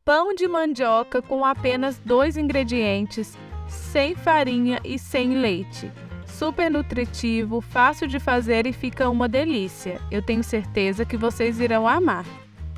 Pão de mandioca com apenas 2 ingredientes, sem farinha e sem leite. Super nutritivo, fácil de fazer e fica uma delícia. Eu tenho certeza que vocês irão amar.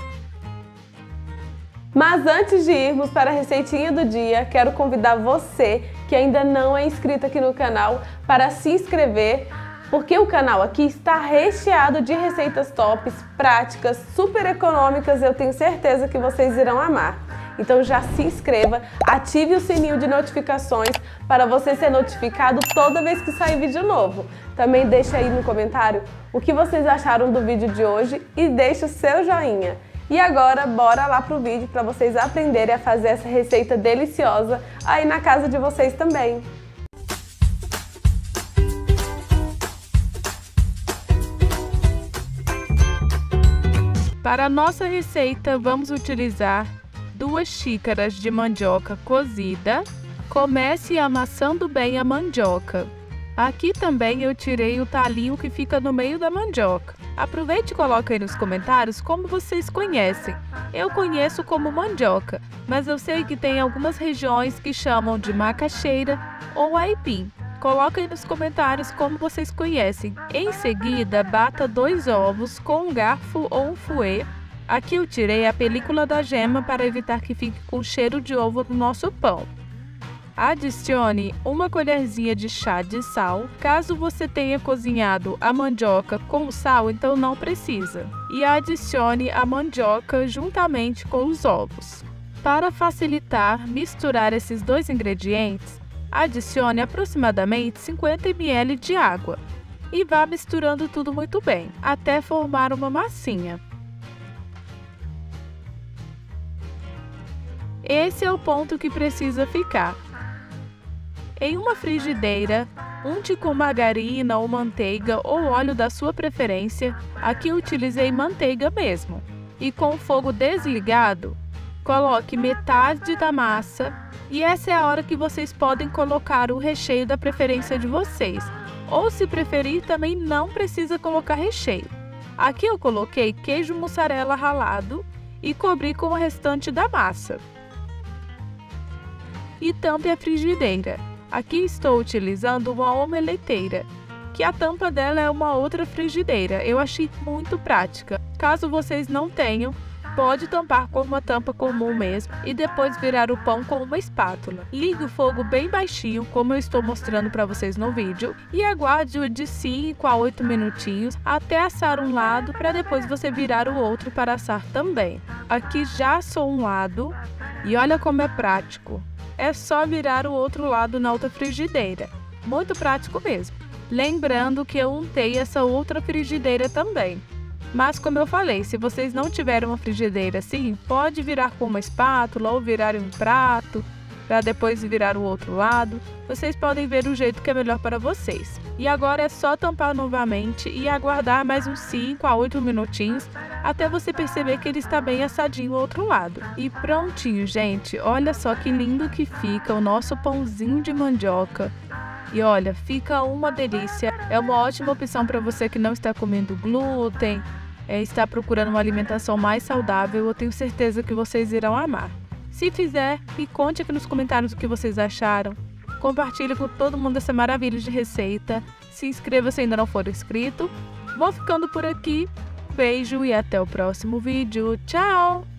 Mas antes de irmos para a receitinha do dia, quero convidar você que ainda não é inscrito aqui no canal para se inscrever, porque o canal aqui está recheado de receitas tops, práticas, super econômicas. Eu tenho certeza que vocês irão amar. Então já se inscreva, ative o sininho de notificações para você ser notificado toda vez que sair vídeo novo. Também deixa aí no comentário o que vocês acharam do vídeo de hoje e deixa o seu joinha. E agora, bora lá pro vídeo para vocês aprenderem a fazer essa receita deliciosa aí na casa de vocês também. Para a nossa receita, vamos utilizar 2 xícaras de mandioca cozida. Comece amassando bem a mandioca. Aqui também eu tirei o talinho que fica no meio da mandioca. Aproveite e coloque aí nos comentários como vocês conhecem. Eu conheço como mandioca, mas eu sei que tem algumas regiões que chamam de macaxeira ou aipim. Coloque aí nos comentários como vocês conhecem. Em seguida, bata 2 ovos com um garfo ou um fouet. Aqui eu tirei a película da gema para evitar que fique com cheiro de ovo no nosso pão. Adicione 1 colherzinha de chá de sal. Caso você tenha cozinhado a mandioca com sal, então não precisa. E adicione a mandioca juntamente com os ovos. Para facilitar misturar esses 2 ingredientes, adicione aproximadamente 50 ml de água. E vá misturando tudo muito bem, até formar uma massinha. Esse é o ponto que precisa ficar. Em uma frigideira, unte com margarina ou manteiga ou óleo da sua preferência. Aqui eu utilizei manteiga mesmo. E com o fogo desligado, coloque metade da massa e essa é a hora que vocês podem colocar o recheio da preferência de vocês. Ou se preferir, também não precisa colocar recheio. Aqui eu coloquei queijo mussarela ralado e cobri com o restante da massa. E tampe a frigideira. Aqui estou utilizando uma omeleteira, que a tampa dela é uma outra frigideira. Eu achei muito prática. Caso vocês não tenham, pode tampar com uma tampa comum mesmo e depois virar o pão com uma espátula. Ligue o fogo bem baixinho, como eu estou mostrando para vocês no vídeo, e aguarde-o de 5 a 8 minutinhos até assar um lado, para depois você virar o outro para assar também. Aqui já assou um lado e olha como é prático. É só virar o outro lado na outra frigideira. Muito prático mesmo. Lembrando que eu untei essa outra frigideira também. Mas como eu falei, se vocês não tiverem uma frigideira assim, pode virar com uma espátula ou virar em um prato, para depois virar o outro lado. Vocês podem ver o jeito que é melhor para vocês. E agora é só tampar novamente e aguardar mais uns 5 a 8 minutinhos, até você perceber que ele está bem assadinho o outro lado. E prontinho, gente. Olha só que lindo que fica o nosso pãozinho de mandioca. E olha, fica uma delícia. É uma ótima opção para você que não está comendo glúten, está procurando uma alimentação mais saudável. Eu tenho certeza que vocês irão amar. Se fizer, me conte aqui nos comentários o que vocês acharam. Compartilhe com todo mundo essa maravilha de receita. Se inscreva se ainda não for inscrito. Vou ficando por aqui. Beijo e até o próximo vídeo. Tchau!